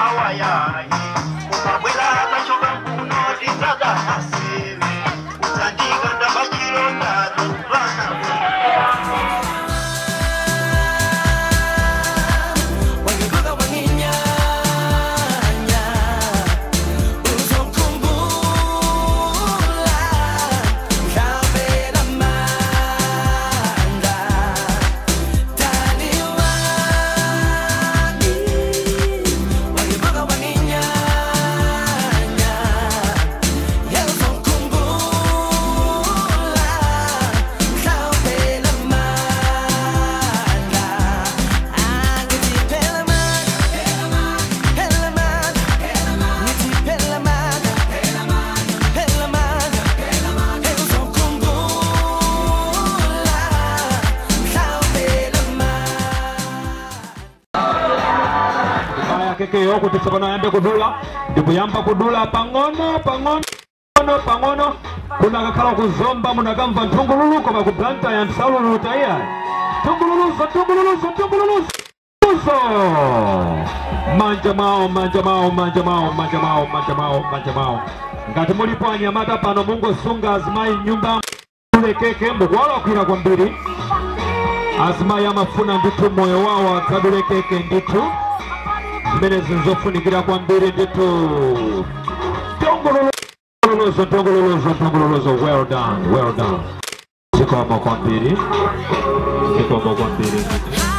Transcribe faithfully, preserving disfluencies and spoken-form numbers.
Kekeo kutisabana yambe kudula ndipo yamba kudula pangono pangono pangono kuna kakala kuzomba munakamva ntungululu koma kuplanta ya nsalulu taya tungululuzo tungululuzo tungululuzo manja mao manja mao manja mao manja mao manja mao manja mao ngati mulipo anyamata pano Mungu sunga azimai nyumba ule keke mbwala kwira kwa mbili azimai amafuna nditu moyo wao akadule keke nditu zimene zinzofunikira kwa mbili nditu tongololozo tongololozo tongololozo. Well done, well done. Sikoma kwa mbili sikoma kwa mbili